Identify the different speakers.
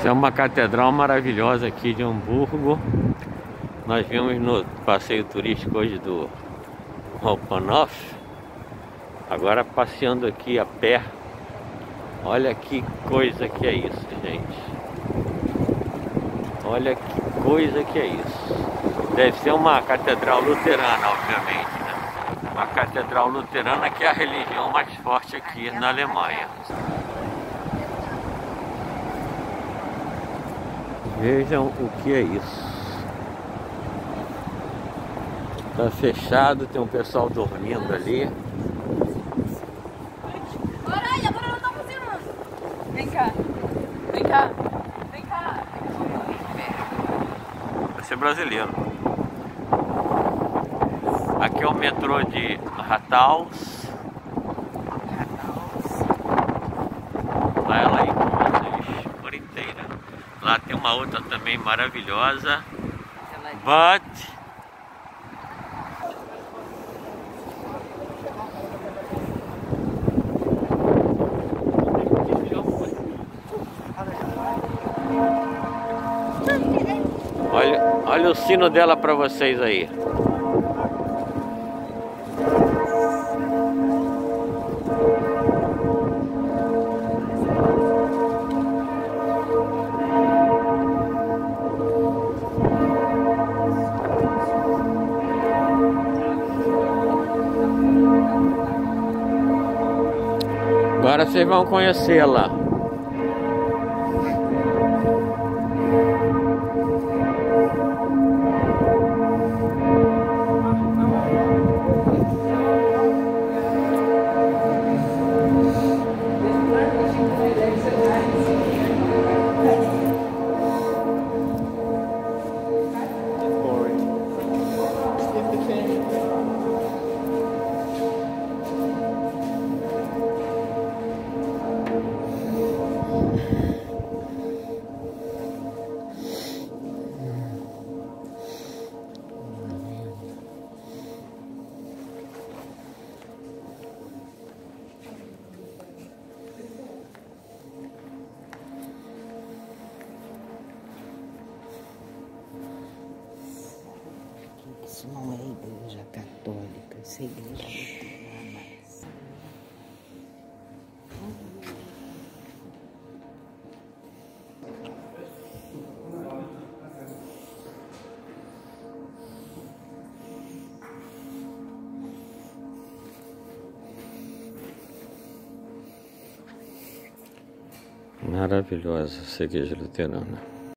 Speaker 1: Essa é uma catedral maravilhosa aqui de Hamburgo. Nós vimos no passeio turístico hoje do Hauptbahnhof. Agora passeando aqui a pé. Olha que coisa que é isso, gente. Olha que coisa que é isso. Deve ser uma catedral luterana, obviamente, né? Uma catedral luterana que é a religião mais forte aqui na Alemanha. Vejam o que é isso. Tá fechado, tem um pessoal dormindo ali.
Speaker 2: Olha, agora não tá funcionando. Vem cá. Vem cá. Vem cá.
Speaker 1: Vai ser brasileiro. Aqui é o metrô de Rathaus. Vai lá aí com vocês por inteira. Lá tem uma outra também maravilhosa. But olha o sino dela para vocês aí. Agora vocês vão conhecê-la.
Speaker 3: Isso não é igreja católica, isso é igreja luterana.
Speaker 1: Maravilhosa essa igreja luterana.